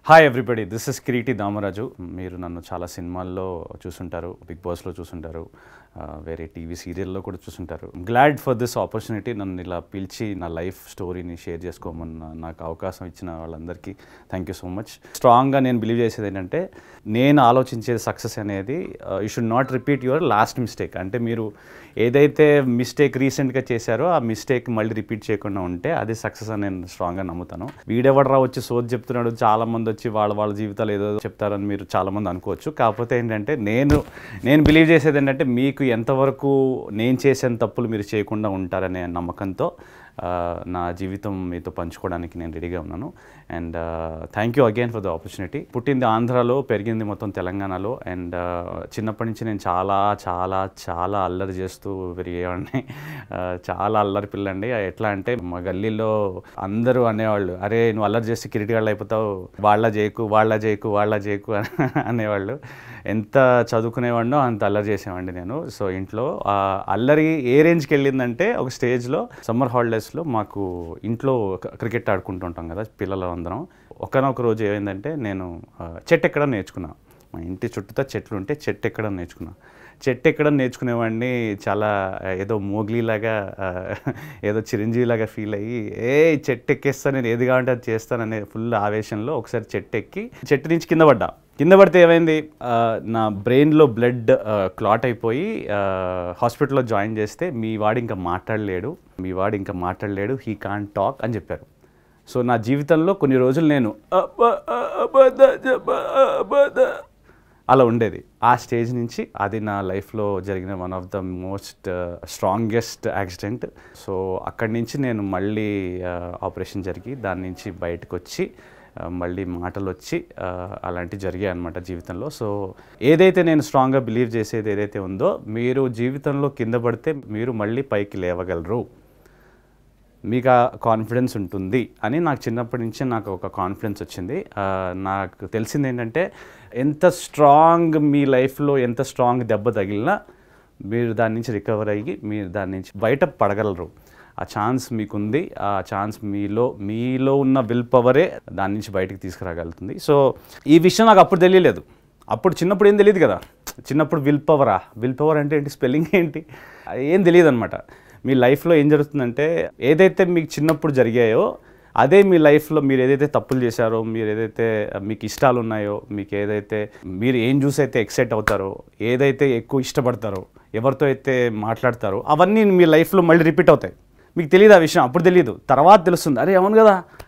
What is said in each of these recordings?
Hi everybody, this is Kireeti Damaraju. మీరు నన్ను చాలా సినిమాల్లో చూసుంటారు, బిగ్ బాస్లో చూసుంటారు, వేరే టీవీ సీరియల్లో కూడా చూసుంటారు. Glad for this opportunity. నన్ను ఇలా పిలిచి నా లైఫ్ స్టోరీని షేర్ చేసుకోమన్న నాకు అవకాశం ఇచ్చిన వాళ్ళందరికీ థ్యాంక్ యూ సో మచ్. స్ట్రాంగ్గా నేను బిలీవ్ చేసేది ఏంటంటే, నేను ఆలోచించేది సక్సెస్ అనేది you should not repeat your last mistake. అంటే మీరు ఏదైతే మిస్టేక్ రీసెంట్గా చేశారో ఆ మిస్టేక్ మళ్ళీ రిపీట్ చేయకుండా ఉంటే అది సక్సెస్ అని నేను స్ట్రాంగ్గా నమ్ముతాను. వీడెవడరా వచ్చి సోది చెప్తున్నాడు, చాలామంది వచ్చి వాళ్ళ జీవితాలు ఏదో చెప్తారని మీరు చాలామంది అనుకోవచ్చు. కాకపోతే ఏంటంటే నేను బిలీవ్ చేసేది ఏంటంటే, మీకు ఎంతవరకు నేను చేసిన తప్పులు మీరు చేయకుండా ఉంటారనే నమ్మకంతో నా జీవితం మీతో పంచుకోవడానికి నేను రెడీగా ఉన్నాను. And thank you again for the opportunity. పుట్టింది ఆంధ్రాలో, పెరిగింది మొత్తం తెలంగాణలో. అండ్ చిన్నప్పటి నుంచి నేను చాలా చాలా చాలా అల్లరి చేస్తూ పెరిగేవాడిని. చాలా అల్లరి పిల్లండి. ఎట్లా అంటే మా గల్లీలో అందరూ అనేవాళ్ళు, అరే నువ్వు అల్లరి చేసి కిరీటిగాళ్ళు అయిపోతావు, వాళ్ళ చేయకు అనేవాళ్ళు. ఎంత చదువుకునేవాడినో అంత అల్లరి చేసేవాడిని నేను. సో ఇంట్లో అల్లరి ఏ రేంజ్కి వెళ్ళిందంటే, ఒక స్టేజ్లో సమ్మర్ హాలిడేస్లో మాకు ఇంట్లో క్రికెట్ ఆడుకుంటుంటాం కదా పిల్లలు అందరం. ఒకనొక రోజు ఏమైందంటే, నేను చెట్టు ఎక్కడం నేర్చుకున్నా. మా ఇంటి చుట్టూతో చెట్లు ఉంటే చెట్టు ఎక్కడం నేర్చుకునేవాడిని. చాలా ఏదో మోగ్లీలాగా, ఏదో చిరంజీవిలాగా ఫీల్ అయ్యి, చెట్టు ఎక్కేస్తా, నేను ఏది కావాలంటే అది చేస్తాననే ఫుల్ ఆవేశంలో ఒకసారి చెట్టు నుంచి కింద పడితే ఏమైంది, నా బ్రెయిన్లో బ్లడ్ క్లాట్ అయిపోయి హాస్పిటల్లో జాయిన్ చేస్తే, మీ వాడు ఇంకా మాట్లాడలేడు, హీ కాంట్ టాక్ అని చెప్పారు. సో నా జీవితంలో కొన్ని రోజులు నేను అలా ఉండేది. ఆ స్టేజ్ నుంచి అది నా లైఫ్లో జరిగిన one of the most strongest accident. So అక్కడి నుంచి నేను మళ్ళీ ఆపరేషన్ జరిగి దాని నుంచి బయటకు వచ్చి మళ్ళీ మాటలు వచ్చి అలాంటివి జరిగాయి అన్నమాట జీవితంలో. సో ఏదైతే నేను స్ట్రాంగ్గా బిలీవ్ చేసేది ఏదైతే ఉందో, మీరు జీవితంలో కింద పడితే మీరు మళ్ళీ పైకి లేవగలరు, మీకు ఆ కాన్ఫిడెన్స్ ఉంటుంది అని నాకు చిన్నప్పటి నుంచి నాకు ఒక కాన్ఫిడెన్స్ వచ్చింది. నాకు తెలిసింది ఏంటంటే, మీ లైఫ్లో ఎంత స్ట్రాంగ్ దెబ్బ తగిలినా మీరు దాని నుంచి రికవర్ అయ్యి మీరు దాని నుంచి బయట పడగలరు. ఆ ఛాన్స్ మీకుంది. ఆ ఛాన్స్ మీలో ఉన్న విల్ పవరే దాని నుంచి బయటికి తీసుకురాగలుగుతుంది. సో ఈ విషయం నాకు అప్పుడు తెలియలేదు. చిన్నప్పుడు ఏం తెలియదు కదా. చిన్నప్పుడు విల్ పవర్ అంటే ఏంటి, స్పెల్లింగ్ ఏంటి, ఏం తెలియదు అనమాట. మీ లైఫ్లో ఏం జరుగుతుందంటే, ఏదైతే మీకు చిన్నప్పుడు జరిగాయో అదే మీ లైఫ్లో మీరు ఏదైతే తప్పులు చేశారో, మీరు ఏదైతే మీకు ఇష్టాలు ఉన్నాయో, మీరు ఏం చూసి అయితే ఎక్సైట్ అవుతారో, ఏదైతే ఎక్కువ ఇష్టపడతారో, ఎవరితో అయితే మాట్లాడతారో, అవన్నీ మీ లైఫ్లో మళ్ళీ రిపీట్ అవుతాయి. మీకు తెలియదు ఆ విషయం, అప్పుడు తెలియదు. తర్వాత తెలుస్తుంది, అరే అవును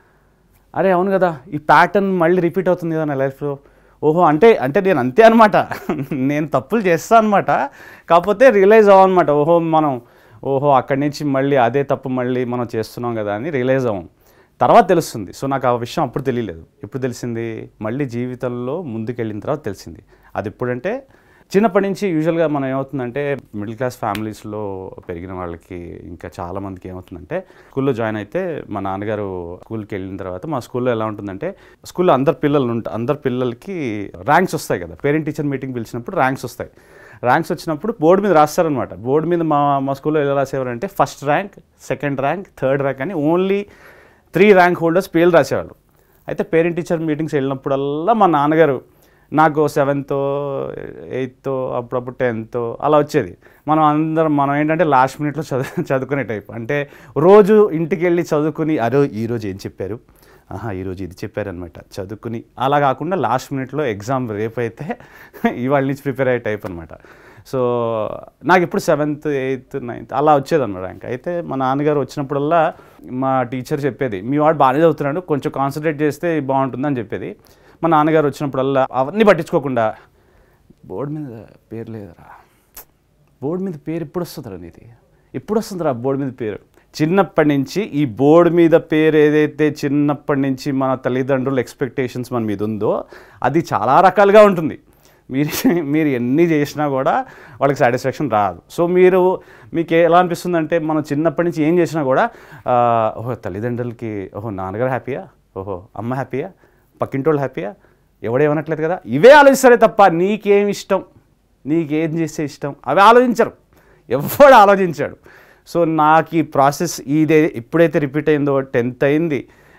కదా ఈ ప్యాటర్న్ మళ్ళీ రిపీట్ అవుతుంది కదా నా లైఫ్లో. ఓహో అంటే నేను అంతే అనమాట. నేను తప్పులు చేస్తాను అనమాట. కాకపోతే రియలైజ్ అవ్వనమాట. ఓహో అక్కడి నుంచి మళ్ళీ అదే తప్పు మళ్ళీ మనం చేస్తున్నాం కదా అని రియలైజ్ అవ్వం. తర్వాత తెలుస్తుంది. సో నాకు ఆ విషయం అప్పుడు తెలియలేదు. ఎప్పుడు తెలిసింది, మళ్ళీ జీవితంలో ముందుకెళ్ళిన తర్వాత తెలిసింది. అది ఎప్పుడంటే, చిన్నప్పటి నుంచి యూజువల్గా మనం ఏమవుతుందంటే, మిడిల్ క్లాస్ ఫ్యామిలీస్లో పెరిగిన వాళ్ళకి ఇంకా చాలామందికి ఏమవుతుందంటే, స్కూల్లో జాయిన్ అయితే మా నాన్నగారు స్కూల్కి వెళ్ళిన తర్వాత, మా స్కూల్లో ఎలా ఉంటుందంటే, స్కూల్లో అందరు పిల్లలకి ర్యాంక్స్ వస్తాయి కదా. పేరెంట్ టీచర్ మీటింగ్ పిలిచినప్పుడు ర్యాంక్స్ వస్తాయి. ర్యాంక్స్ వచ్చినప్పుడు బోర్డు మీద రాస్తారనమాట. బోర్డు మీద మా స్కూల్లో ఎలా రాసేవారంటే, first rank, second rank, third rank అని ఓన్లీ 3 ర్యాంక్ హోల్డర్స్ పేర్లు రాసేవాళ్ళు. అయితే పేరెంట్ టీచర్ మీటింగ్స్ వెళ్ళినప్పుడల్లా మా నాన్నగారు నాకు 7th 8th అప్పుడప్పుడు 10th అలా వచ్చేది. మనం ఏంటంటే లాస్ట్ మినిట్లో చదువుకునే టైప్. అంటే రోజు ఇంటికి వెళ్ళి చదువుకుని, ఈరోజు ఏం చెప్పారు, ఈరోజు ఇది చెప్పారనమాట చదువుకుని, అలా కాకుండా లాస్ట్ మినిట్లో ఎగ్జామ్ రేపు అయితే ఇవాళ నుంచి ప్రిపేర్ అయ్యే టైప్ అనమాట. సో నాకు ఇప్పుడు 7th 8th 9th అలా వచ్చేదన్నమాట ర్యాంక్. అయితే మా నాన్నగారు వచ్చినప్పుడల్లా మా టీచర్ చెప్పేది, మీ వాడు బాగానే చదువుతున్నాడు, కొంచెం కాన్సన్ట్రేట్ చేస్తే బాగుంటుందని చెప్పేది. మా నాన్నగారు వచ్చినప్పుడల్లా అవన్నీ పట్టించుకోకుండా, బోర్డు మీద పేరు లేదురా, బోర్డు మీద పేరు ఎప్పుడు వస్తుందిరా బోర్డు మీద పేరు. చిన్నప్పటి నుంచి ఈ బోర్డు మీద పేరు ఏదైతే చిన్నప్పటి నుంచి మన తల్లిదండ్రుల ఎక్స్పెక్టేషన్స్ మన మీద ఉందో, అది చాలా రకాలుగా ఉంటుంది. మీరు ఎన్ని చేసినా కూడా వాళ్ళకి సాటిస్ఫాక్షన్ రాదు. సో మీకు ఎలా అనిపిస్తుందంటే, మనం చిన్నప్పటి నుంచి ఏం చేసినా కూడా, తల్లిదండ్రులకి నాన్నగారు హ్యాపీయా, అమ్మ హ్యాపీయా, పక్కింటోళ్ళు హ్యాపీయా, ఎవడేమనట్లేదు కదా, ఇవే ఆలోచిస్తారే తప్ప నీకేం ఇష్టం, నీకేం చేస్తే ఇష్టం అవి ఆలోచించరు. ఎవడు ఆలోచించాడు. సో నాకు ఈ ప్రాసెస్ ఎప్పుడైతే రిపీట్ అయిందో, 10th అయింది,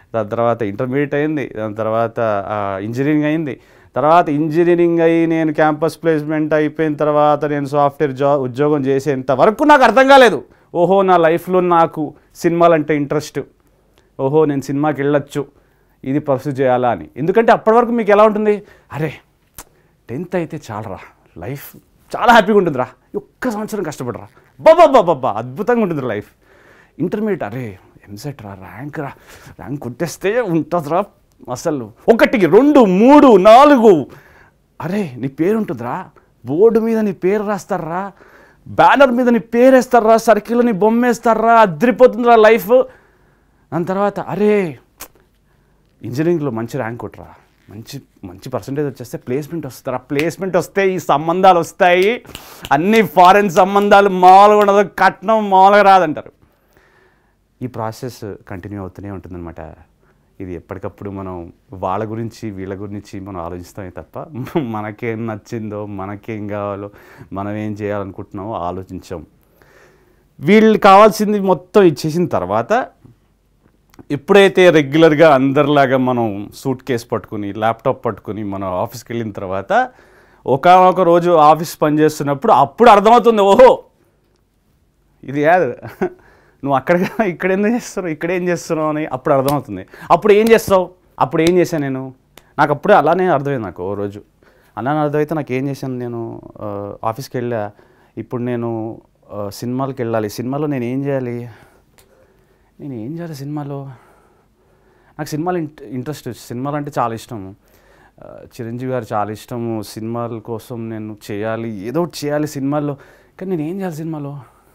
దాని తర్వాత ఇంటర్మీడియట్ అయింది, దాని తర్వాత ఇంజనీరింగ్ అయింది. తర్వాత ఇంజనీరింగ్ అయ్యి నేను క్యాంపస్ ప్లేస్మెంట్ అయిపోయిన తర్వాత నేను సాఫ్ట్వేర్ ఉద్యోగం చేసేంత వరకు నాకు అర్థం కాలేదు. ఓహో నా లైఫ్లో నాకు సినిమాలంటే ఇంట్రెస్ట్, ఓహో నేను సినిమాకి వెళ్ళొచ్చు, ఇది పర్సూ చేయాలా అని. ఎందుకంటే అప్పటి వరకు మీకు ఎలా ఉంటుంది, అరే 10th అయితే చాలరా, లైఫ్ చాలా హ్యాపీగా ఉంటుందిరా, ఒక్క సంవత్సరం కష్టపడరా, బాబా అద్భుతంగా ఉంటుంది లైఫ్. ఇంటర్మీడియట్ అరే ఎంసెట్ రా, ర్యాంక్ కొట్టేస్తే ఉంటుందిరా, అసలు 1, 2, 3, 4 అరే నీ పేరు ఉంటుందిరా, బోర్డు మీద నీ పేరు రాస్తారా, బ్యానర్ మీద నీ పేరు వేస్తారా, సర్కిల్లో నీ బొమ్మ వేస్తారా, అదిరిపోతుందిరా లైఫ్. దాని తర్వాత అరే ఇంజనీరింగ్లో మంచి ర్యాంక్ కొట్టరా, మంచి పర్సంటేజ్ వచ్చేస్తే ప్లేస్మెంట్ వస్తారా, ప్లేస్మెంట్ వస్తే ఈ సంబంధాలు వస్తాయి, అన్ని ఫారెన్ సంబంధాలు మామూలుగా ఉండదు, కట్నం మామూలుగా రాదంటారు. ఈ ప్రాసెస్ కంటిన్యూ అవుతూనే ఉంటుందన్నమాట. ఇది ఎప్పటికప్పుడు మనం వాళ్ళ గురించి వీళ్ళ గురించి మనం ఆలోచిస్తామే తప్ప మనకేం నచ్చిందో, మనకేం కావాలో, మనం ఏం చేయాలనుకుంటున్నామో ఆలోచించాం. వీళ్ళు కావాల్సింది మొత్తం ఇచ్చేసిన తర్వాత ఎప్పుడైతే రెగ్యులర్గా అందరిలాగా మనం సూట్ కేసు పట్టుకుని ల్యాప్టాప్ పట్టుకుని మనం ఆఫీస్కి వెళ్ళిన తర్వాత ఒకానొక రోజు ఆఫీస్ పనిచేస్తున్నప్పుడు అప్పుడు అర్థమవుతుంది, ఓహో ఇది కాదు, నువ్వు ఇక్కడ ఎందుకు చేస్తున్నావు, ఇక్కడ ఏం చేస్తున్నావు అని అప్పుడు అర్థమవుతుంది. అప్పుడు ఏం చేస్తావు, అప్పుడు ఏం చేశాను నేను, నాకు అప్పుడే అలానే అర్థమైంది. నాకు ఓ రోజు అలానే అర్థమైతే నాకు ఏం చేశాను, నేను ఆఫీస్కి వెళ్ళా, ఇప్పుడు నేను సినిమాలకు వెళ్ళాలి, సినిమాలో నేను ఏం చేయాలి సినిమాలో. నాకు సినిమాలు ఇంట్రెస్ట్, సినిమాలు అంటే చాలా ఇష్టము, చిరంజీవి గారు చాలా ఇష్టము, సినిమాల కోసం నేను చేయాలి, ఏదో ఒకటి చేయాలి సినిమాల్లో. కానీ నేను ఏం చేయాలి సినిమాలో,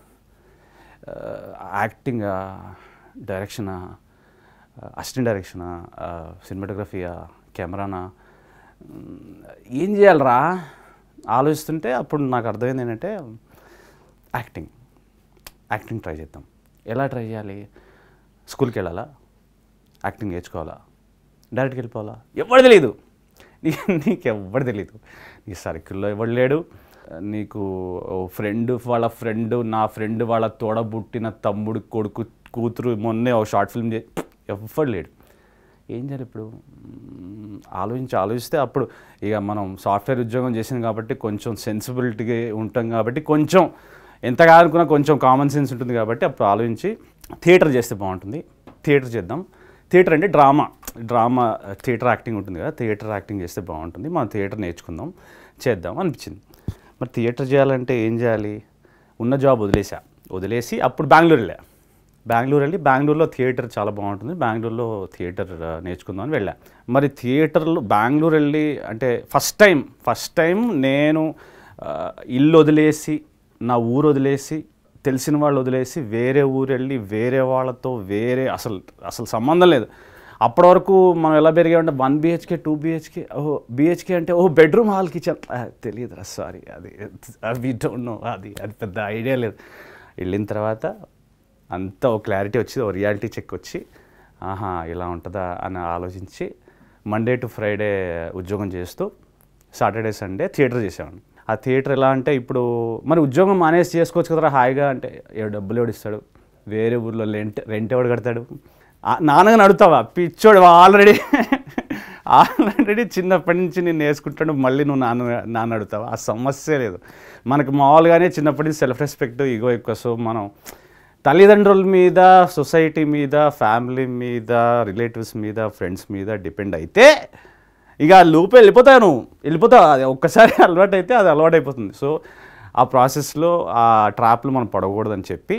యాక్టింగా, డైరెక్షనా, అసిస్టెంట్ డైరెక్షనా, సినిమాటోగ్రఫీయా, కెమెరానా, ఏం చేయాలరా ఆలోచిస్తుంటే అప్పుడు నాకు అర్థమైంది ఏంటంటే యాక్టింగ్ ట్రై చేద్దాం. ఎలా ట్రై చేయాలి, స్కూల్కి వెళ్ళాలా, యాక్టింగ్ నేర్చుకోవాలా, డైరెక్ట్కి వెళ్ళిపోవాలా, ఎవరు తెలియదు నీకెవ్వరు తెలియదు, నీ సర్కిల్లో ఎవడు లేడు, నీకు వాళ్ళ ఫ్రెండ్, నా ఫ్రెండ్ వాళ్ళ తోడబుట్టిన తమ్ముడు కొడుకు కూతురు మొన్నే ఒక షార్ట్ ఫిల్మ్ ఎవ్వడు లేడు. ఏం చేయాలి ఇప్పుడు ఆలోచిస్తే అప్పుడు ఇక మనం సాఫ్ట్వేర్ ఉద్యోగం చేసింది కాబట్టి కొంచెం సెన్సిబిలిటీగా ఉంటాం కాబట్టి కొంచెం ఎంత కాదనుకున్నా కొంచెం కామన్ సెన్స్ ఉంటుంది కాబట్టి అప్పుడు ఆలోచించి థియేటర్ చేస్తే బాగుంటుంది, థియేటర్ చేద్దాం. థియేటర్ అంటే డ్రామా థియేటర్ యాక్టింగ్ ఉంటుంది కదా, థియేటర్ యాక్టింగ్ చేస్తే బాగుంటుంది, మనం థియేటర్ నేర్చుకుందాం, చేద్దాం అనిపించింది. మరి థియేటర్ చేయాలంటే ఏం చేయాలి, ఉన్న జాబ్ వదిలేసి అప్పుడు బెంగళూరు వెళ్ళి బెంగళూరులో థియేటర్ చాలా బాగుంటుంది, బెంగళూరులో థియేటర్ నేర్చుకుందాం అని వెళ్ళా. మరి థియేటర్లో బెంగళూరు వెళ్ళి అంటే ఫస్ట్ టైం నేను ఇల్లు వదిలేసి, నా ఊరు వదిలేసి, తెలిసిన వాళ్ళు వదిలేసి వేరే ఊరు వెళ్ళి వేరే వాళ్ళతో అసలు సంబంధం లేదు. అప్పటి వరకు మనం ఎలా పెరిగామంటే 1 BHK 2 BHK, BHK అంటే బెడ్రూమ్ హాల్ కిచెన్ తెలియదురా, సారీ అది డోంట్ నో, అది పెద్ద ఐడియా లేదు. వెళ్ళిన తర్వాత అంతా ఓ క్లారిటీ వచ్చింది, ఓ రియాలిటీ చెక్ వచ్చి ఆహా ఇలా ఉంటుందా అని ఆలోచించి మండే టు ఫ్రైడే ఉద్యోగం చేస్తూ సాటర్డే సండే థియేటర్ చేసేవాడిని. ఆ థియేటర్ ఎలా అంటే ఇప్పుడు మరి ఉద్యోగం మానేసి చేసుకోవచ్చు కదరా హాయిగా అంటే, డబ్బులు ఎవడు ఇస్తాడు, వేరే ఊర్లో రెంట్ ఎవడు కడతాడు, నాన్నగా అడుగుతావా, పిచ్చోడు ఆల్రెడీ చిన్నప్పటి నుంచి నేను వేసుకుంటాడు, మళ్ళీ నువ్వు నాన్న అడుగుతావా, ఆ సమస్య లేదు. మనకు మామూలుగానే చిన్నప్పటి నుంచి సెల్ఫ్ రెస్పెక్ట్, ఈగో ఎక్కువ. సో మనం తల్లిదండ్రుల మీద, సొసైటీ మీద, ఫ్యామిలీ మీద, రిలేటివ్స్ మీద, ఫ్రెండ్స్ మీద డిపెండ్ అయితే ఇక లూపే వెళ్ళిపోతావు, అది ఒక్కసారి అలవాటు అయితే అది అలవాటు అయిపోతుంది. సో ఆ ప్రాసెస్లో ఆ ట్రాప్లు మనం పడకూడదని చెప్పి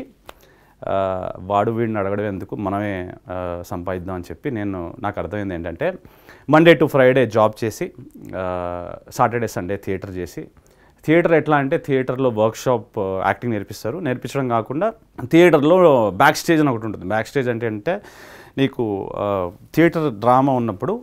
వాడు వీడిని అడగడం ఎందుకు, మనమే సంపాదిద్దాం అని చెప్పి నాకు అర్థమైంది ఏంటంటే మండే టు ఫ్రైడే జాబ్ చేసి సాటర్డే సండే థియేటర్ చేసి, థియేటర్ ఎట్లా అంటే థియేటర్లో వర్క్షాప్ యాక్టింగ్ నేర్పించడం కాకుండా థియేటర్లో బ్యాక్ స్టేజ్ అని ఒకటి ఉంటుంది. బ్యాక్ స్టేజ్ అంటే నీకు థియేటర్ డ్రామా ఉన్నప్పుడు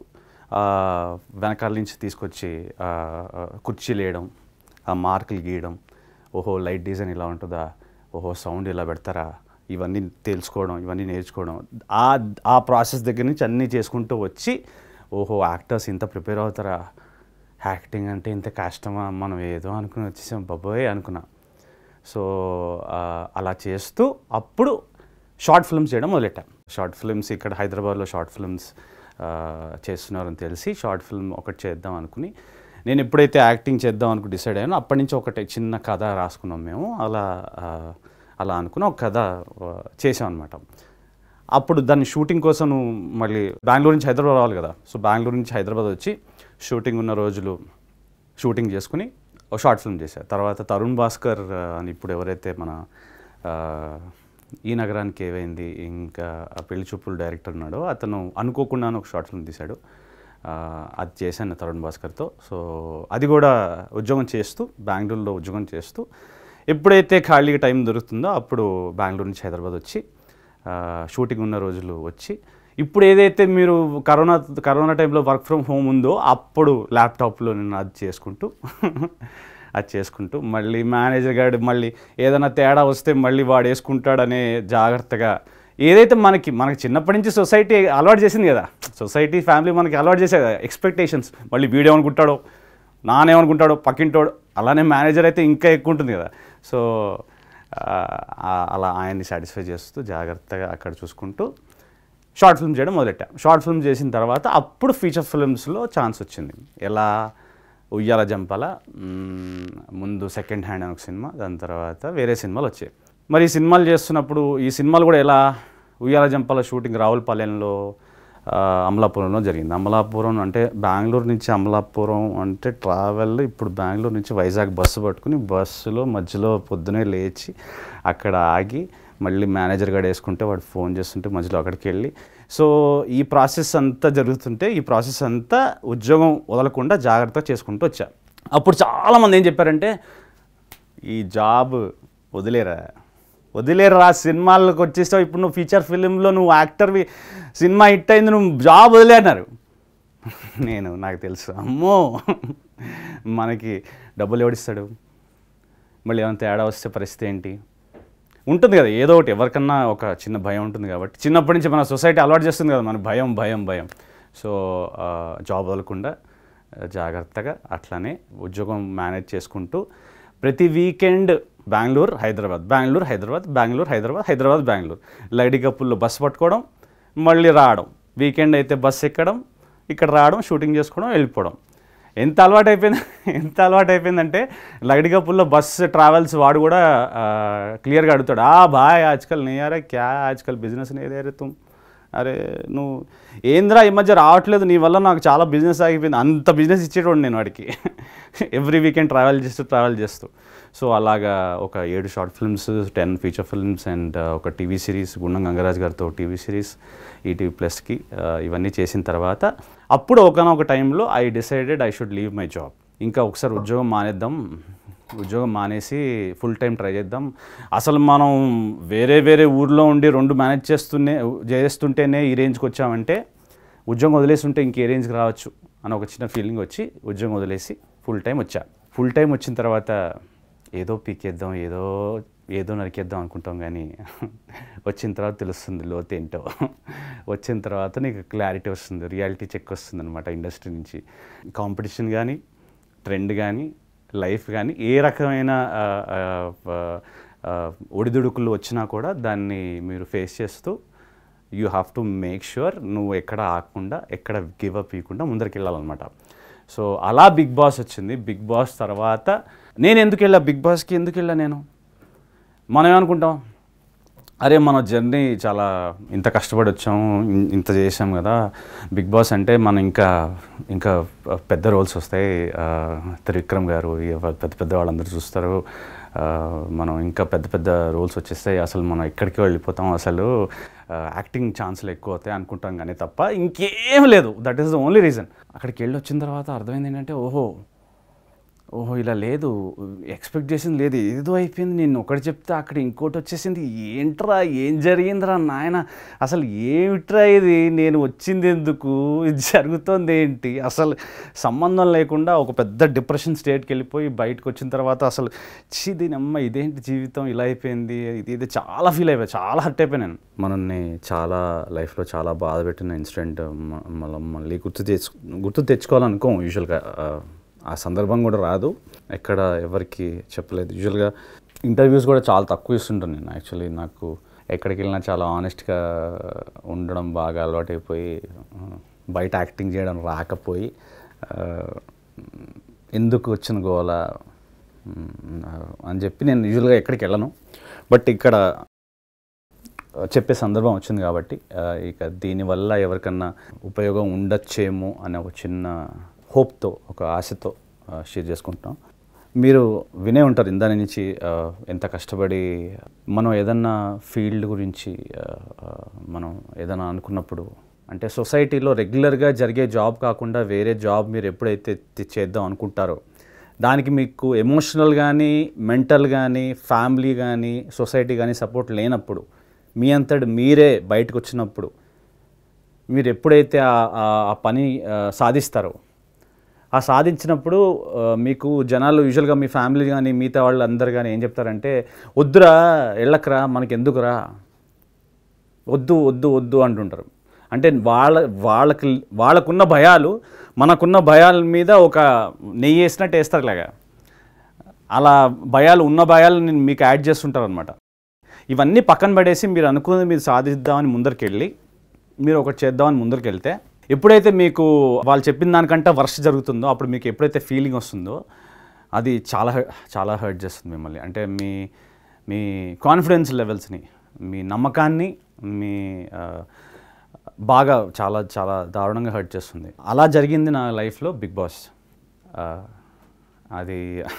వెనకాల నుంచి తీసుకొచ్చి కుర్చీలు వేయడం, ఆ మార్కులు గీయడం, ఓహో లైట్ డిజైన్ ఇలా ఉంటుందా, ఓహో సౌండ్ ఇలా పెడతారా, ఇవన్నీ తెలుసుకోవడం, ఇవన్నీ నేర్చుకోవడం, ఆ ప్రాసెస్ దగ్గర నుంచి అన్నీ చేసుకుంటూ వచ్చి ఓహో యాక్టర్స్ ఇంత ప్రిపేర్ అవుతారా, యాక్టింగ్ అంటే ఇంత కష్టమా, మనం ఏదో అనుకుని వచ్చేసాం బాబోయ్ అనుకున్నా. సో అలా చేస్తూ అప్పుడు షార్ట్ ఫిల్మ్స్ చేయడం మొదలెట్టాను. షార్ట్ ఫిల్మ్స్ ఇక్కడ హైదరాబాద్లో షార్ట్ ఫిల్మ్స్ చేస్తున్నారని తెలిసి షార్ట్ ఫిల్మ్ ఒకటి చేద్దాం అనుకుని నేను ఎప్పుడైతే యాక్టింగ్ చేద్దాం అనుకుని డిసైడ్ అయ్యానో అప్పటి నుంచి ఒకటి చిన్న కథ రాసుకున్నాం మేము. అలా అనుకుని ఒక కథ చేసాం అనమాట. అప్పుడు దాన్ని షూటింగ్ కోసం మళ్ళీ బెంగళూరు నుంచి హైదరాబాద్ రావాలి కదా. సో బెంగళూరు నుంచి హైదరాబాద్ వచ్చి షూటింగ్ ఉన్న రోజులు షూటింగ్ చేసుకుని ఒక షార్ట్ ఫిల్మ్ చేశారు. తర్వాత తరుణ్ భాస్కర్ అని ఇప్పుడు ఎవరైతే మన ఈ నగరానికి ఏవైంది ఇంకా పెళ్లి చూపులు డైరెక్టర్ ఉన్నాడో అతను అనుకోకుండా ఒక షార్ట్ ఫిల్మ్ తీశాడు. అది చేశాను తరుణ్ భాస్కర్తో. సో అది కూడా ఉద్యోగం చేస్తూ బెంగళూరులో ఉద్యోగం చేస్తూ ఎప్పుడైతే ఖాళీగా టైం దొరుకుతుందో అప్పుడు బెంగళూరు నుంచి హైదరాబాద్ వచ్చి షూటింగ్ ఉన్న రోజులు వచ్చి ఇప్పుడు ఏదైతే మీరు కరోనా టైంలో వర్క్ ఫ్రమ్ హోమ్ ఉందో అప్పుడు ల్యాప్టాప్లో నేను అది చేసుకుంటూ మళ్ళీ మేనేజర్ గారు మళ్ళీ ఏదైనా తేడా వస్తే మళ్ళీ వాడు వేసుకుంటాడనే జాగ్రత్తగా ఏదైతే మనకి చిన్నప్పటి నుంచి సొసైటీ అలవాటు చేసింది కదా. సొసైటీ ఫ్యామిలీ మనకి అలవాటు చేసే ఎక్స్పెక్టేషన్స్. మళ్ళీ వీడేమనుకుంటాడో నానేమనుకుంటాడో పక్కింటోడు అలానే మేనేజర్ అయితే ఇంకా ఎక్కువ ఉంటుంది కదా. సో అలా ఆయన్ని సాటిస్ఫై చేస్తూ జాగ్రత్తగా అక్కడ చూసుకుంటూ షార్ట్ ఫిల్మ్ చేయడం మొదలెట్టా. షార్ట్ ఫిల్మ్ చేసిన తర్వాత అప్పుడు ఫీచర్ ఫిల్మ్స్లో ఛాన్స్ వచ్చింది. ఎలా ఉయ్యాల జంపాల ముందు సెకండ్ హ్యాండ్ అని ఒక సినిమా, దాని తర్వాత వేరే సినిమాలు వచ్చాయి. మరి ఈ సినిమాలు చేస్తున్నప్పుడు ఈ సినిమాలు కూడా ఎలా ఉయ్యాల జంపాల షూటింగ్ రావులపాలెంలో అమలాపురంలో జరిగింది. అమలాపురం అంటే బెంగళూరు నుంచి అమలాపురం అంటే ట్రావెల్. ఇప్పుడు బెంగళూరు నుంచి వైజాగ్ బస్సు పట్టుకుని బస్సులో మధ్యలో పొద్దునే లేచి అక్కడ ఆగి మళ్ళీ మేనేజర్ గారు వేసుకుంటే వాడు ఫోన్ చేస్తుంటే మధ్యలో అక్కడికి వెళ్ళి సో ఈ ప్రాసెస్ అంతా జరుగుతుంటే ఈ ప్రాసెస్ అంతా ఉద్యోగం వదలకుండా జాగ్రత్తగా చేసుకుంటూ వచ్చా. అప్పుడు చాలామంది ఏం చెప్పారంటే ఈ జాబ్ వదిలేరా సినిమాలకు వచ్చేస్తావు, ఇప్పుడు నువ్వు ఫీచర్ ఫిలింలో నువ్వు యాక్టర్వి, సినిమా హిట్ అయింది, నువ్వు జాబ్ వదిలేన్నారు. నాకు తెలుసు అమ్మో మనకి డబ్బులు ఎవడిస్తాడు, మళ్ళీ ఏమైనా తేడా వస్తే పరిస్థితి ఏంటి ఉంటుంది కదా. ఏదో ఒకటి ఎవరికన్నా ఒక చిన్న భయం ఉంటుంది కాబట్టి చిన్నప్పటి నుంచి మన సొసైటీ అలవాటు చేస్తుంది కదా మన భయం. సో జాబ్ వదలకుండా జాగ్రత్తగా అట్లానే ఉద్యోగం మేనేజ్ చేసుకుంటూ ప్రతి వీకెండ్ బెంగళూరు హైదరాబాద్ లైడి కప్పుల్లో బస్సు పట్టుకోవడం మళ్ళీ రావడం, వీకెండ్ అయితే బస్సు ఎక్కడం ఇక్కడ రావడం షూటింగ్ చేసుకోవడం వెళ్ళిపోవడం. ఎంత అలవాటు అయిపోయిందంటే లైడి కప్పుల్లో బస్సు ట్రావెల్స్ వాడు కూడా క్లియర్గా అడుగుతాడు, భాయ్ ఆజ్కల్ నీ యారా క్యా ఆజ్కల్ బిజినెస్ నే దే రే తుమ్, అరే నువ్వు ఏంద్రా ఈ మధ్య రావట్లేదు, నీ వల్ల నాకు చాలా బిజినెస్ ఆగిపోయింది. అంత బిజినెస్ ఇచ్చేటోడు నేను వాడికి ఎవ్రీ వీకెండ్ ట్రావెల్ చేస్తూ. సో అలాగా ఒక 7 short films, 10 feature films and ఒక టీవీ సిరీస్ గుండం గంగరాజ్ గారితో టీవీ సిరీస్ ఈటీవీ ప్లస్కి ఇవన్నీ చేసిన తర్వాత అప్పుడు ఒకనొక టైంలో I decided I should leave my job. ఇంకా ఒకసారి ఉద్యోగం మానేసి ఫుల్ టైం ట్రై చేద్దాం. అసలు మనం వేరే ఊర్లో ఉండి 2 మేనేజ్ చేస్తుంటేనే ఈ రేంజ్కి వచ్చామంటే ఉద్యోగం వదిలేసి ఉంటే ఇంకే రేంజ్కి రావచ్చు అని ఒక చిన్న ఫీలింగ్ వచ్చి ఉద్యోగం వదిలేసి ఫుల్ టైం వచ్చిన తర్వాత ఏదో పీకేద్దాం ఏదో నరికేద్దాం అనుకుంటాం కానీ వచ్చిన తర్వాత తెలుస్తుంది లోతేంటో. వచ్చిన తర్వాత నీకు క్లారిటీ వస్తుంది, రియాలిటీ చెక్ వస్తుంది అనమాట. ఇండస్ట్రీ నుంచి కాంపిటీషన్ కానీ ట్రెండ్ కానీ లైఫ్ కానీ ఏ రకమైన ఒడిదుడుకులు వచ్చినా కూడా దాన్ని మీరు ఫేస్ చేస్తూ you have to make sure నువ్వు ఎక్కడ ఆగకుండా ఎక్కడ గివ్ అప్ ఇవ్వకుండా ముందరికి వెళ్ళాలన్నమాట. సో అలా బిగ్ బాస్ వచ్చింది. బిగ్ బాస్ తర్వాత నేను బిగ్ బాస్కి ఎందుకు వెళ్ళా మనం ఏమనుకుంటాం, అరే మన జర్నీ చాలా ఇంత కష్టపడి వచ్చాము, ఇంత చేసాం కదా, బిగ్ బాస్ అంటే మనం ఇంకా పెద్ద రోల్స్ వస్తాయి, త్రివిక్రమ్ గారు పెద్ద వాళ్ళందరూ చూస్తారు, మనం ఇంకా పెద్ద రోల్స్ వచ్చేస్తాయి, అసలు మనం ఎక్కడికి వెళ్ళిపోతాం, అసలు యాక్టింగ్ ఛాన్సులు ఎక్కువ అవుతాయి అనుకుంటాం కానీ తప్ప ఇంకేం లేదు. That is the only reason. అక్కడికి వెళ్ళి వచ్చిన తర్వాత అర్థమైంది ఏంటంటే ఓహో ఇలా లేదు, ఎక్స్పెక్ట్ చేసింది లేదు, ఏదో అయిపోయింది. నేను ఒకటి చెప్తే అక్కడ ఇంకోటి వచ్చేసింది, ఏంట్రా ఏం జరిగిందిరా నాయన, అసలు ఏమిట్రా ఇది, నేను వచ్చింది ఎందుకు, ఇది జరుగుతుంది ఏంటి, అసలు సంబంధం లేకుండా ఒక పెద్ద డిప్రెషన్ స్టేట్కి వెళ్ళిపోయి బయటకు వచ్చిన తర్వాత అసలు దీనమ్మ ఇదేంటి జీవితం ఇలా అయిపోయింది, ఇది చాలా ఫీల్ అయిపోయి చాలా హర్ట్ అయిపోయాను. మనల్ని చాలా లైఫ్లో చాలా బాధ పెట్టిన ఇన్సిడెంట్ మళ్ళీ గుర్తు తెచ్చుకోవాలనుకోం. యూజువల్గా ఆ సందర్భం కూడా రాదు, ఎక్కడ ఎవరికి చెప్పలేదు. యూజువల్గా ఇంటర్వ్యూస్ కూడా చాలా తక్కువ ఇస్తుంటాను నేను. యాక్చువల్లీ నాకు ఎక్కడికి వెళ్ళినా చాలా ఆనెస్ట్గా ఉండడం బాగా అలవాటైపోయి బయట యాక్టింగ్ చేయడం రాకపోయి ఎందుకు వచ్చిన గోల అని చెప్పి నేను యూజువల్గా ఎక్కడికి వెళ్ళను. బట్ ఇక్కడ చెప్పే సందర్భం వచ్చింది కాబట్టి ఇక దీనివల్ల ఎవరికన్నా ఉపయోగం ఉండొచ్చేమో అనే ఒక చిన్న హోప్తో, ఒక ఆశతో షేర్ చేసుకుంటున్నాం. మీరు వినే ఉంటారు ఇందాని నుంచి ఎంత కష్టపడి మనం ఏదన్నా ఫీల్డ్ గురించి మనం ఏదైనా అనుకున్నప్పుడు, అంటే సొసైటీలో రెగ్యులర్గా జరిగే జాబ్ కాకుండా వేరే జాబ్ మీరు ఎప్పుడైతే చేద్దాం అనుకుంటారో దానికి మీకు ఎమోషనల్ కానీ, మెంటల్ కానీ, ఫ్యామిలీ కానీ, సొసైటీ కానీ సపోర్ట్ లేనప్పుడు, మీ అంతటి మీరే బయటకు వచ్చినప్పుడు, మీరు ఎప్పుడైతే ఆ పని సాధిస్తారో, ఆ సాధించినప్పుడు మీకు జనాలు యూజువల్గా మీ ఫ్యామిలీ కానీ మిగతా వాళ్ళు అందరు కానీ ఏం చెప్తారంటే, వద్దురా వెళ్ళకరా, మనకి ఎందుకురా, వద్దు వద్దు వద్దు అంటుంటారు. అంటే వాళ్ళకున్న భయాలు మనకున్న భయాల మీద ఒక నెయ్యి వేసినట్టు వేస్తారు లాగా, అలా భయాలు ఉన్న భయాలు మీకు యాడ్ చేస్తుంటారు అనమాట. ఇవన్నీ పక్కన పడేసి మీరు అనుకున్నది మీరు సాధిద్దామని ముందరికెళ్ళి మీరు ఒకటి చేద్దామని ముందరికెళ్తే, ఎప్పుడైతే మీకు వాళ్ళు చెప్పిన దానికంటే వర్ష జరుగుతుందో అప్పుడు మీకు ఎప్పుడైతే ఫీలింగ్ వస్తుందో అది చాలా చాలా హర్ట్ చేస్తుంది మిమ్మల్ని. అంటే మీ కాన్ఫిడెన్స్ లెవెల్స్ని, మీ నమ్మకాన్ని మీ బాగా చాలా చాలా దారుణంగా హర్ట్ చేస్తుంది. అలా జరిగింది నా లైఫ్లో బిగ్ బాస్. అది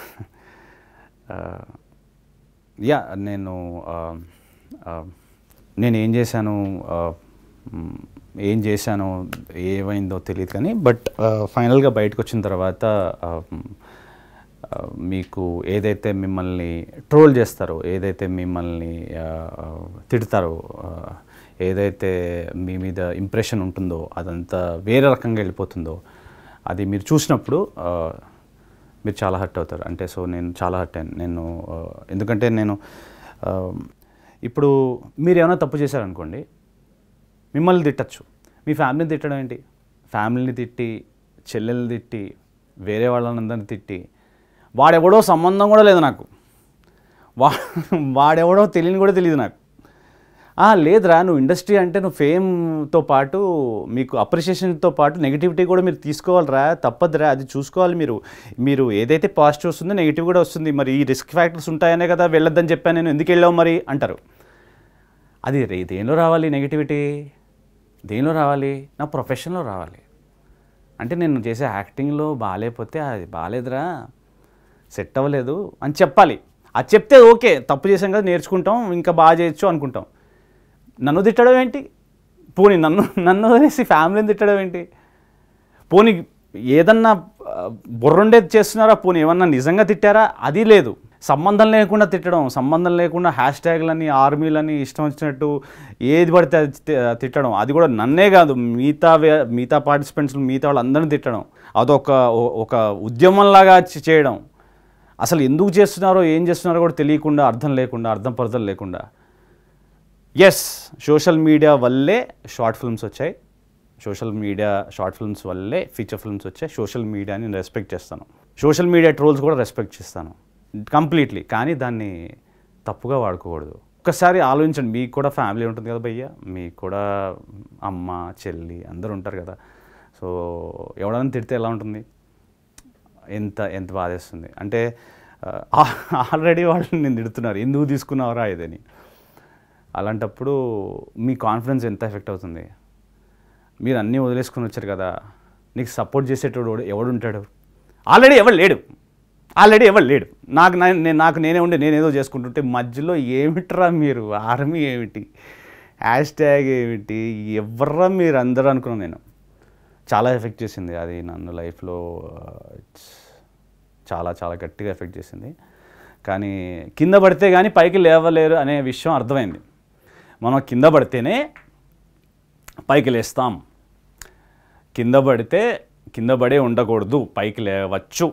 యా నేను ఏం చేశాను ఏమైందో తెలియదు కానీ, బట్ ఫైనల్గా బయటకు వచ్చిన తర్వాత మీకు ఏదైతే మిమ్మల్ని ట్రోల్ చేస్తారో, ఏదైతే మిమ్మల్ని తిడతారో, ఏదైతే మీ మీద ఇంప్రెషన్ ఉంటుందో అదంతా వేరే రకంగా వెళ్ళిపోతుందో అది మీరు చూసినప్పుడు మీరు చాలా హర్ట్ అవుతారు. అంటే సో నేను చాలా హర్ట్ అయ్యాను. ఎందుకంటే ఇప్పుడు మీరు ఏమైనా తప్పు చేశారనుకోండి, మిమ్మల్ని తిట్టచ్చు. మీ ఫ్యామిలీని తిట్టడం ఏంటి? ఫ్యామిలీని తిట్టి, చెల్లెల్ని తిట్టి, వేరే వాళ్ళందరిని తిట్టి, వాడెవడో సంబంధం కూడా లేదు నాకు, వాడెవడో తెలియని కూడా తెలియదు నాకు. లేదురా, నువ్వు ఇండస్ట్రీ అంటే నువ్వు ఫేమ్తో పాటు మీకు అప్రిషియేషన్తో పాటు నెగిటివిటీ కూడా మీరు తీసుకోవాలిరా, తప్పదురా, అది చూసుకోవాలి. మీరు ఏదైతే పాజిటివ్ వస్తుందో నెగిటివ్ కూడా వస్తుంది. మరి ఈ రిస్క్ ఫ్యాక్టర్స్ ఉంటాయనే కదా వెళ్ళొద్దని చెప్పాను నేను, ఎందుకు వెళ్ళావు మరి అంటారు. అది దేనిలో రావాలి నెగిటివిటీ? దేనిలో రావాలి? నా ప్రొఫెషన్లో రావాలి. అంటే నేను చేసే యాక్టింగ్లో బాగాలేకపోతే అది బాగాలేదురా, సెట్ అవ్వలేదు అని చెప్పాలి. అది చెప్తే ఓకే, తప్పు చేసాం కదా, నేర్చుకుంటాం, ఇంకా బాగా చేయొచ్చు అనుకుంటాం. నన్ను తిట్టడం ఏంటి? పోనీ నన్ను వదిలేసి ఫ్యామిలీని తిట్టడం ఏంటి? పోనీ ఏదన్నా బుర్రుండేది చేస్తున్నారా? పోనీ ఏమన్నా నిజంగా తిట్టారా? అది లేదు. సంబంధం లేకుండా తిట్టడం, సంబంధం లేకుండా హ్యాష్ ట్యాగ్లని, ఆర్మీలని, ఇష్టం వచ్చినట్టు ఏది పడితే అది తిట్టడం, అది కూడా నన్నే కాదు మిగతా పార్టిసిపెంట్స్ మిగతా వాళ్ళందరినీ తిట్టడం, అదొక ఉద్యమంలాగా చేయడం. అసలు ఎందుకు చేస్తున్నారో ఏం చేస్తున్నారో కూడా తెలియకుండా, అర్థం పర్థం లేకుండా. ఎస్, సోషల్ మీడియా వల్లే షార్ట్ ఫిల్మ్స్ వచ్చాయి, సోషల్ మీడియా షార్ట్ ఫిల్మ్స్ వల్లే ఫీచర్ ఫిల్మ్స్ వచ్చాయి. సోషల్ మీడియాని నేను రెస్పెక్ట్ చేస్తాను, సోషల్ మీడియా ట్రోల్స్ కూడా రెస్పెక్ట్ చేస్తాను కంప్లీట్లీ. కానీ దాన్ని తప్పుగా వాడుకోకూడదు. ఒక్కసారి ఆలోచించండి, మీకు కూడా ఫ్యామిలీ ఉంటుంది కదా భయ్య, మీకు కూడా అమ్మ చెల్లి అందరూ ఉంటారు కదా. సో ఎవడన్నా తిడితే ఎలా ఉంటుంది? ఎంత బాధేస్తుంది. అంటే ఆల్రెడీ వాళ్ళు నేను తిడుతున్నారు, ఎందుకు తీసుకున్నావురా ఇదని. అలాంటప్పుడు మీ కాన్ఫిడెన్స్ ఎంత ఎఫెక్ట్ అవుతుంది? మీరు అన్నీ వదిలేసుకుని వచ్చారు కదా, నీకు సపోర్ట్ చేసేటోడు ఎవడుంటాడు? ఆల్రెడీ ఎవరు లేడు. నాకు నేనే ఉండే నేనేదో చేసుకుంటుంటే మధ్యలో ఏమిట్రా మీరు, ఆర్మీ ఏమిటి, హ్యాష్ ట్యాగ్ ఏమిటి, ఎవర్రా మీరు అందరూ అనుకున్నాను నేను. చాలా ఎఫెక్ట్ చేసింది అది నన్ను లైఫ్లో, చాలా చాలా గట్టిగా ఎఫెక్ట్ చేసింది. కానీ కింద పడితే కానీ పైకి లేవలేరు అనే విషయం అర్థమైంది. మనం కింద పడితేనే పైకి లేస్తాం, కింద పడితే కింద పడే ఉండకూడదు, పైకి లేవచ్చు,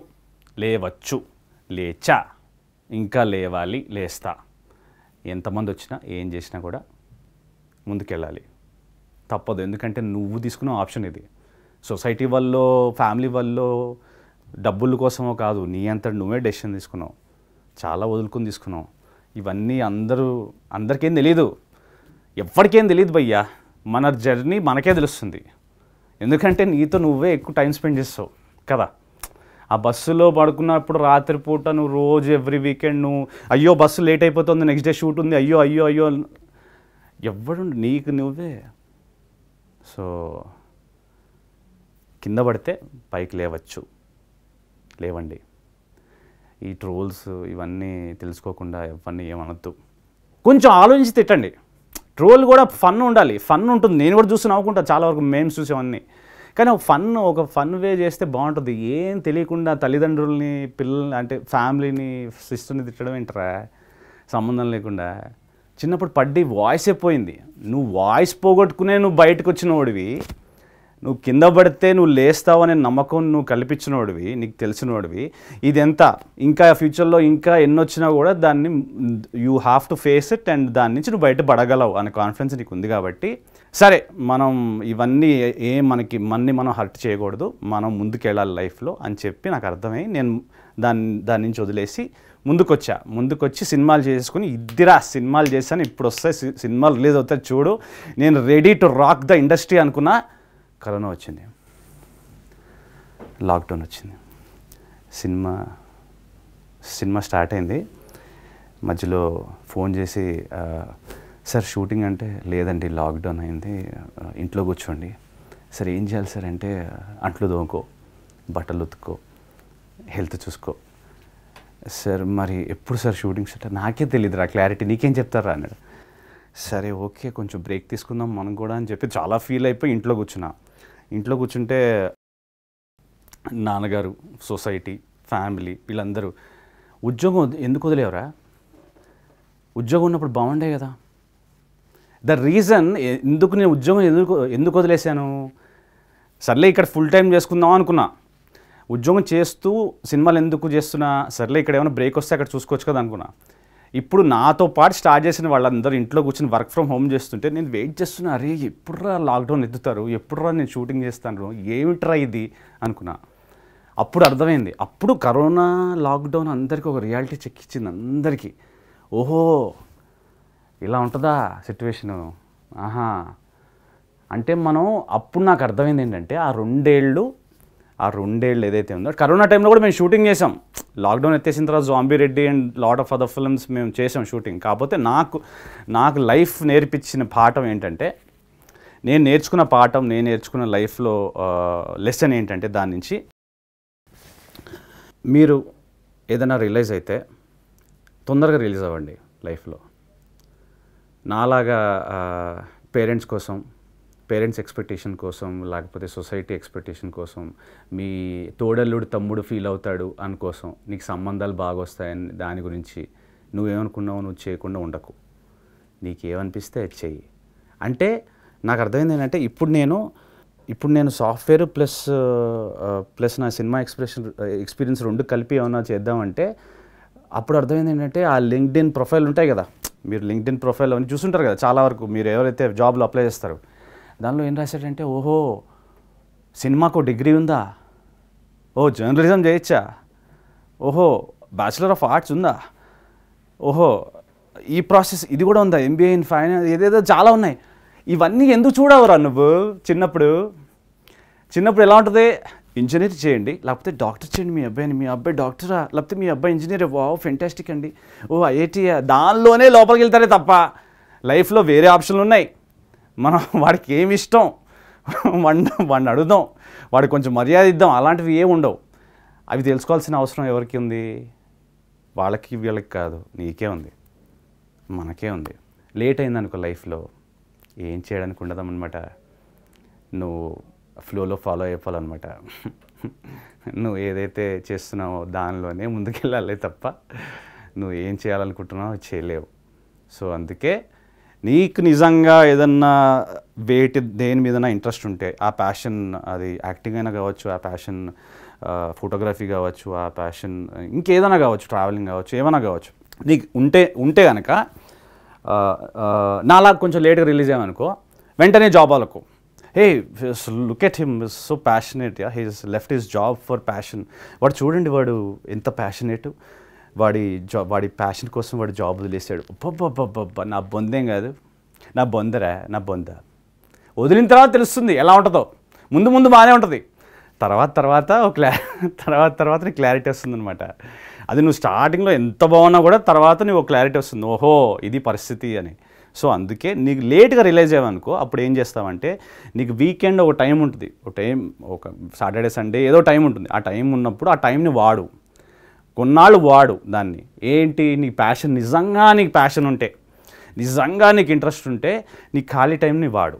లేచా, ఇంకా లేవాలి, లేస్తా. ఎంతమంది వచ్చినా ఏం చేసినా కూడా ముందుకెళ్ళాలి, తప్పదు. ఎందుకంటే నువ్వు తీసుకున్న ఆప్షన్ ఇది. సొసైటీ వల్ల, ఫ్యామిలీ వల్ల, డబ్బుల కోసమో కాదు, నీ అంతటి నువ్వే డెసిషన్ తీసుకున్నావు, చాలా వదులుకొని తీసుకున్నావు. ఇవన్నీ అందరికేం తెలీదు. ఎవరికేం తెలియదు భయ్యా, మన జర్నీ మనకే తెలుస్తుంది. ఎందుకంటే నీతో నువ్వే ఎక్కువ టైం స్పెండ్ చేస్తావు కదా. ఆ బస్సులో పడుకున్నప్పుడు రాత్రిపూట నువ్వు రోజు ఎవ్రీ వీకెండ్ నువ్వు అయ్యో బస్సు లేట్ అయిపోతుంది, నెక్స్ట్ డే షూట్ ఉంది, అయ్యో అయ్యో అయ్యో ఎవడు నీకు నువ్వే. సో కింద పడితే పైకి లేవచ్చు, లేవండి. ఈ ట్రోల్స్ ఇవన్నీ తెలుసుకోకుండా ఎవరిని ఏమనొద్దు. కొంచెం ఆలోచించి తిట్టండి. ట్రోల్ కూడా ఫన్ ఉండాలి, ఫన్ ఉంటుంది. నేను కూడా చూసి నవ్వుకుంటా చాలా వరకు, మేమ్స్ చూసేవన్నీ. కానీ ఒక ఫన్ వే చేస్తే బాగుంటుంది. ఏం తెలియకుండా తల్లిదండ్రుల్ని, పిల్లల్ని అంటే ఫ్యామిలీని, సిస్టర్ని తిట్టడం ఏంటరా సంబంధం లేకుండా. చిన్నప్పుడు పడ్డి వాయిసే పోయింది. నువ్వు వాయిస్ పోగొట్టుకునే నువ్వు బయటకు వచ్చినోడివి. నువ్వు కింద పడితే నువ్వు లేస్తావు అనే నమ్మకం నువ్వు కల్పించినోడివి, నీకు తెలిసినోడివి. ఇది ఎంత ఇంకా ఫ్యూచర్లో ఇంకా ఎన్నొచ్చినా కూడా దాన్ని you have to face it and దాని నుంచి నువ్వు బయట పడగలవు అనే కాన్ఫిడెన్స్ నీకు ఉంది. కాబట్టి సరే, మనం ఇవన్నీ మనని మనం హర్ట్ చేయకూడదు, మనం ముందుకెళ్ళాలి లైఫ్లో అని చెప్పి నాకు అర్థమై నేను దాని నుంచి వదిలేసి ముందుకొచ్చి సినిమాలు చేసుకుని ఇద్దిరా సినిమాలు చేశాను. ఇప్పుడు వస్తాయి సినిమాలు రిలీజ్ అవుతాయి చూడు, నేను ready to rock the industry అనుకున్నా. కరోనా వచ్చింది, లాక్డౌన్ వచ్చింది, సినిమా స్టార్ట్ అయింది. మధ్యలో ఫోన్ చేసి సార్ షూటింగ్ అంటే లేదండి లాక్డౌన్ అయింది, ఇంట్లో కూర్చోండి. సార్ ఏం చేయాలి సార్ అంటే అంట్లు తోముకో, బట్టలు ఉతుక్కో, హెల్త్ చూసుకో. సార్ మరి ఎప్పుడు సార్ షూటింగ్ స్టార్ట్? నాకే తెలియదురా క్లారిటీ, నీకేం చెప్తారా అన్నాడు. సరే ఓకే కొంచెం బ్రేక్ తీసుకుందాం మనం కూడా అని చెప్పి చాలా ఫీల్ అయిపోయి ఇంట్లో కూర్చుంటే నాన్నగారు, సొసైటీ, ఫ్యామిలీ వీళ్ళందరూ ఉద్యోగం ఎందుకు వదిలేవరా, ఉద్యోగం ఉన్నప్పుడు బాగుండే కదా. ద రీజన్ నేను ఉద్యోగం ఎందుకు వదిలేశాను, సర్లే ఇక్కడ ఫుల్ టైం చేసుకుందాం అనుకున్నా. ఉద్యోగం చేస్తూ సినిమాలు ఎందుకు చేస్తున్నా, సర్లే ఇక్కడ ఏమైనా బ్రేక్ వస్తే అక్కడ చూసుకోవచ్చు కదా అనుకున్నా. ఇప్పుడు నాతో పాటు స్టార్ట్ చేసిన వాళ్ళందరూ ఇంట్లో కూర్చొని వర్క్ ఫ్రమ్ హోమ్ చేస్తుంటే నేను వెయిట్ చేస్తున్నా, అరే ఎప్పుడురా లాక్డౌన్ ఎత్తుతారు, ఎప్పుడురా నేను షూటింగ్ చేస్తాను, ఏమిట్రా ఇది అనుకున్నా. అప్పుడు అర్థమైంది, అప్పుడు కరోనా లాక్డౌన్ అందరికీ ఒక రియాలిటీ చెక్ ఇచ్చింది అందరికీ. ఓహో ఇలా ఉంటుందా సిచ్యువేషను, ఆహా అంటే మనం అప్పుడు నాకు అర్థమైంది ఏంటంటే ఆ రెండేళ్ళు ఏదైతే ఉందో కరోనా టైంలో కూడా మేము షూటింగ్ చేసాం. లాక్డౌన్ ఎత్తేసిన తర్వాత zombie Reddy and lot of other films మేము చేసాం షూటింగ్. కాకపోతే నాకు లైఫ్ నేర్పించిన పాఠం ఏంటంటే, నేను నేర్చుకున్న లైఫ్లో లెసన్ ఏంటంటే, దాని నుంచి మీరు ఏదైనా రిలీజ్ అయితే తొందరగా రిలీజ్ అవ్వండి లైఫ్లో. నాలాగా పేరెంట్స్ ఎక్స్పెక్టేషన్ కోసం, లేకపోతే సొసైటీ ఎక్స్పెక్టేషన్ కోసం, మీ తోడల్లుడు తమ్ముడు ఫీల్ అవుతాడు అనుకోసం, నీకు సంబంధాలు బాగా వస్తాయని దాని గురించి నువ్వేమనుకున్నావు నువ్వు చేయకుండా ఉండకు. నీకేమనిపిస్తే అది చెయ్యి. అంటే నాకు అర్థమైంది ఏంటంటే, ఇప్పుడు నేను సాఫ్ట్వేర్ ప్లస్ నా సినిమా ఎక్స్పీరియన్స్ రెండు కలిపి ఏమన్నా చేద్దామంటే, అప్పుడు అర్థమైంది ఏంటంటే, ఆ లింక్డ్ఇన్ ప్రొఫైల్ ఉంటాయి కదా, మీరు లింక్డ్ఇన్ ప్రొఫైల్ అని చూస్తుంటారు కదా చాలా వరకు, మీరు ఎవరైతే జాబ్లో అప్లై చేస్తారో దానిలో ఏం రాశాడంటే, ఓహో సినిమాకు డిగ్రీ ఉందా, ఓ జర్నలిజం చేయొచ్చా, ఓహో బ్యాచిలర్ ఆఫ్ ఆర్ట్స్ ఉందా, ఓహో ఈ ప్రాసెస్ ఇది కూడా ఉందా, ఎంబీఏ ఇన్ ఫైనాన్స్, ఏదేదో చాలా ఉన్నాయి. ఇవన్నీ ఎందుకు చూడవురా నువ్వు? చిన్నప్పుడు ఎలా ఉంటుంది, ఇంజనీర్ చేయండి లేకపోతే డాక్టర్ చేయండి మీ అబ్బాయిని, మీ అబ్బాయి డాక్టరా లేకపోతే మీ అబ్బాయి ఇంజనీర్, వావ్ ఫెంటాస్టిక్ అండి, ఓ ఐఐటీ, దానిలోనే లోపలికి వెళ్తారే తప్ప లైఫ్లో వేరే ఆప్షన్లు ఉన్నాయి. మనం వాడికి ఏమి ఇష్టం వాడిని అడుగుదాం, వాడికి కొంచెం మర్యాద ఇద్దాం, అలాంటివి ఏమి ఉండవు. అవి తెలుసుకోవాల్సిన అవసరం ఎవరికి ఉంది? వాళ్ళకి వీళ్ళకి కాదు, నీకే ఉంది, మనకే ఉంది. లేట్ అయిందనుకో లైఫ్లో ఏం చేయడానికి ఉండదన్నమాట. నువ్వు ఫ్లోలో ఫాలో అయిపోవాలన్నమాట. నువ్వు ఏదైతే చేస్తున్నావో దానిలోనే ముందుకెళ్ళాలి తప్ప నువ్వు ఏం చేయాలనుకుంటున్నావో చేయలేవు. సో అందుకే నీకు నిజంగా ఏదన్నా దేని మీదైనా ఇంట్రెస్ట్ ఉంటే, ఆ ప్యాషన్, అది యాక్టింగ్ అయినా కావచ్చు, ఆ ప్యాషన్ ఫోటోగ్రఫీ కావచ్చు, ఆ ప్యాషన్ ఇంకేదైనా కావచ్చు, ట్రావెలింగ్ కావచ్చు, ఏమైనా కావచ్చు, నీకు ఉంటే కనుక నాలా కొంచెం లేట్గా రిలీజ్ అయ్యామనుకో, వెంటనే జాబ్ వాళ్ళకు, hey look at him so passionate, he's left his job for passion. వాడు చూడండి వాడు ఎంత ప్యాషనేట్, వాడి ప్యాషన్ కోసం వాడు జాబ్ వదిలేసాడు. అబ్బబ్బబ్బబ్బబ్బా నా బొందేం కాదు, నా బొందరా నా బొంద. వదిలిన తర్వాత తెలుస్తుంది ఎలా ఉంటుందో. ముందు బాగానే ఉంటుంది, తర్వాత తర్వాత నీకు క్లారిటీ వస్తుందన్నమాట. అది నువ్వు స్టార్టింగ్లో ఎంత బాగున్నా కూడా తర్వాత నీకు క్లారిటీ వస్తుంది, ఓహో ఇది పరిస్థితి అని. సో అందుకే నీకు లేట్గా రియలైజ్ అయ్యావనుకో, అప్పుడు ఏం చేస్తావంటే నీకు వీకెండ్ ఒక టైం ఉంటుంది, ఒక సాటర్డే సండే ఏదో టైం ఉంటుంది. ఆ టైం ఉన్నప్పుడు ఆ టైంని వాడు, కొన్నాళ్ళు వాడు దాన్ని. ఏంటి నీ ప్యాషన్, నిజంగా నీకు ప్యాషన్ ఉంటే, నిజంగా నీకు ఇంట్రెస్ట్ ఉంటే నీ ఖాళీ టైంని వాడు.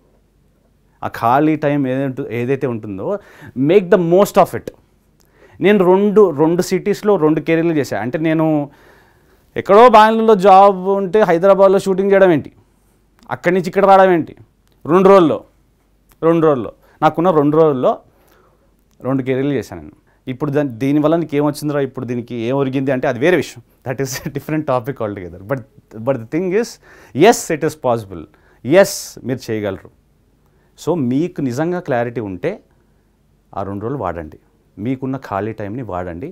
ఆ ఖాళీ టైం ఏదైతే ఉంటుందో make the most of it. నేను రెండు సిటీస్లో 2 కెరీర్లు చేశాను. అంటే నేను ఎక్కడో బెంగళూరులో జాబ్ ఉంటే హైదరాబాద్లో షూటింగ్ చేయడం ఏంటి, అక్కడి నుంచి ఇక్కడ రావడం ఏంటి, 2 రోజుల్లో నాకున్న 2 రోజుల్లో 2 కెరీర్లు చేశాను నేను. ఇప్పుడు దీనివల్ల నీకు ఏమొచ్చిందో, ఇప్పుడు దీనికి ఏం ఒరిగింది అంటే అది వేరే విషయం. That is different topic altogether. But the thing is, yes it is possible, yes మీరు చేయగలరు. సో మీకు నిజంగా క్లారిటీ ఉంటే ఆ 2 రోజులు వాడండి, మీకున్న ఖాళీ టైంని వాడండి.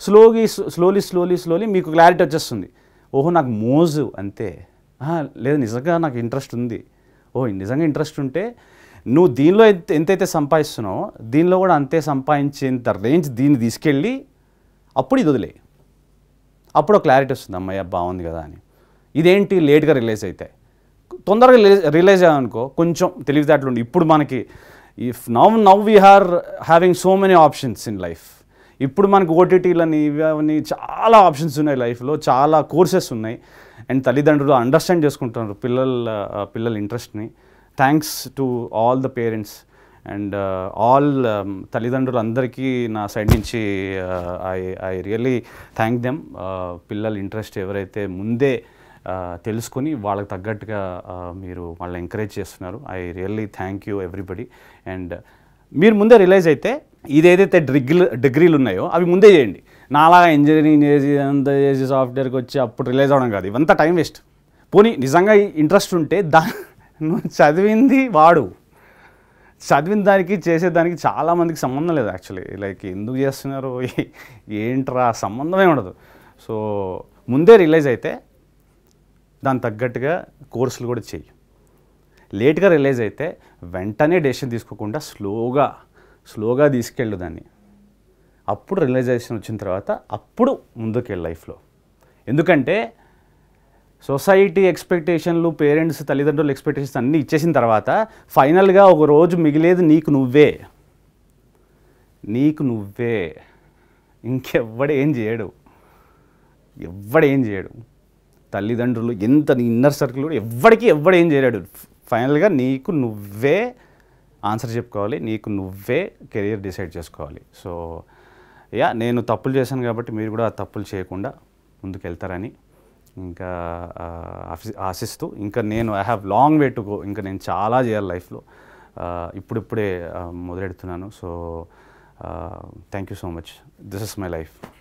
స్లోలీ మీకు క్లారిటీ వచ్చేస్తుంది. ఓహో నాకు మోజు అంతే, లేదు నిజంగా నాకు ఇంట్రెస్ట్ ఉంది. నిజంగా ఇంట్రెస్ట్ ఉంటే నువ్వు దీనిలో ఎంతైతే సంపాదిస్తున్నావో దీనిలో కూడా అంతే సంపాదించేంత రేంజ్ దీన్ని తీసుకెళ్ళి అప్పుడు ఇది వదిలే. అప్పుడు క్లారిటీ వస్తుంది, అమ్మయ్య బాగుంది కదా అని. ఇదేంటి లేట్గా రిలీజ్ అయితే, తొందరగా రిలీజ్ అయ్యామనుకో కొంచెం తెలివితేటలు ఉండి. ఇప్పుడు మనకి now we are having so many options in life. ఇప్పుడు మనకు ఓటీటీలని ఇవన్నీ చాలా ఆప్షన్స్ ఉన్నాయి లైఫ్లో, చాలా కోర్సెస్ ఉన్నాయి. అండ్ తల్లిదండ్రులు అండర్స్టాండ్ చేసుకుంటున్నారు పిల్లల ఇంట్రెస్ట్ని. Thanks to all the parents and all తల్లిదండ్రులు అందరికీ నా సైడ్ నుంచి ఐ రియల్లీ థ్యాంక్ దెమ్. పిల్లల ఇంట్రెస్ట్ ఎవరైతే ముందే తెలుసుకొని వాళ్ళకి తగ్గట్టుగా మీరు వాళ్ళని ఎంకరేజ్ చేస్తున్నారు. I really thank you everybody. And మీరు ముందే రిలైజ్ అయితే ఇదేదైతే డిగ్రీలు ఉన్నాయో అవి ముందే చేయండి. నాలా ఇంజనీరింగ్ చేసి సాఫ్ట్వేర్కి వచ్చి అప్పుడు రిలైజ్ అవ్వడం కాదు, ఇవంతా టైం వేస్ట్. పోనీ నిజంగా ఇంట్రెస్ట్ ఉంటే నువ్వు చదివింది వాడు. చదివిన దానికి చేసేదానికి చాలామందికి సంబంధం లేదు యాక్చువల్లీ. లైక్ ఎందుకు చేస్తున్నారు ఏంట్రా సంబంధమే ఉండదు. సో ముందే రిలైజ్ అయితే దానికి తగ్గట్టుగా కోర్సులు కూడా చెయ్యి. లేట్గా రిలైజ్ అయితే వెంటనే డెసిషన్ తీసుకోకుండా స్లోగా తీసుకెళ్ళు దాన్ని. అప్పుడు రియలైజేషన్ వచ్చిన తర్వాత అప్పుడు ముందుకెళ్ళి లైఫ్లో. ఎందుకంటే సొసైటీ ఎక్స్పెక్టేషన్లు, పేరెంట్స్ తల్లిదండ్రుల ఎక్స్పెక్టేషన్స్ అన్నీ ఇచ్చేసిన తర్వాత ఫైనల్గా ఒక రోజు మిగిలేది నీకు నువ్వే. ఇంకెవ్వడేం చేయడు. తల్లిదండ్రులు ఎంత నీ ఇన్నర్ సర్కిల్ కూడా ఎవ్వడేం చేయలేడు. ఫైనల్గా నీకు నువ్వే ఆన్సర్ చెప్పుకోవాలి, నీకు నువ్వే కెరీర్ డిసైడ్ చేసుకోవాలి. సో నేను తప్పులు చేశాను కాబట్టి మీరు కూడా ఆ తప్పులు చేయకుండా ముందుకు వెళ్తారని ఇంకా ఆశిస్తూ, ఇంకా నేను I have long way to go. ఇంకా నేను చాలా చేయాలి లైఫ్లో. ఇప్పుడిప్పుడే మొదలెడుతున్నాను. So thank you so much. This is my life.